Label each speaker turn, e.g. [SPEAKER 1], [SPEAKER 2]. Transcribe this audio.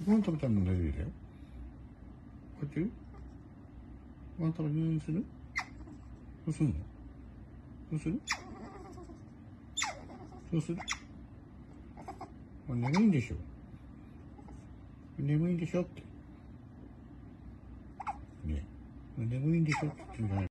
[SPEAKER 1] ご飯食べたらもう大丈夫だよ。こうやってる？ご飯食べるようにする？どうすんの？どうする？どうする？眠いんでしょ？眠いんでしょって。ね。眠いんでしょって言ってんじゃない。